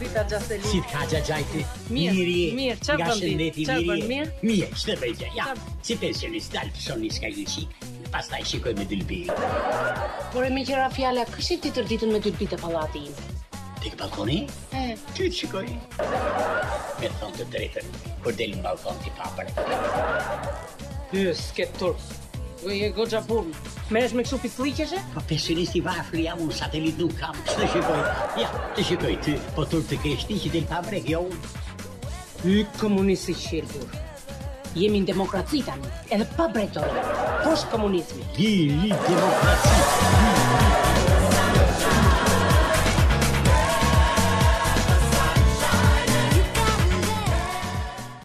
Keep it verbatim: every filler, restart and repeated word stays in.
Rita Gjaseli. Si t'ka gjagjajti? Mirë, Miri, mirë, çfarë nga bën ti? shëndeti Çfarë miri. bën, mirë? Mirë, ç'të bëj gjë? Ja, si pensionist dal të shoni s'ka një shik. Pastaj shikoj me dylbi. Por e me qëra fjala, këshit ti tër ditën me dylbi të pallati im. Tek balkoni? E, Ty të shikoj. Me thonë të drejtën, kur del në balkon ti papër. Ty, s'ke turp. Do je goxha punë. Merresh me kështu pisliqeshe? Po pensionisti varfër jam unë, satelit nuk kam, që të shikoj. Ja, të shikoj ty, po tur të kesh ti që del pa brek, jo unë. Ty komunisti shirkur. jemi në demokraci tani, edhe pa brejtore, poshtë komunizmi. Liri, demokraci, liri.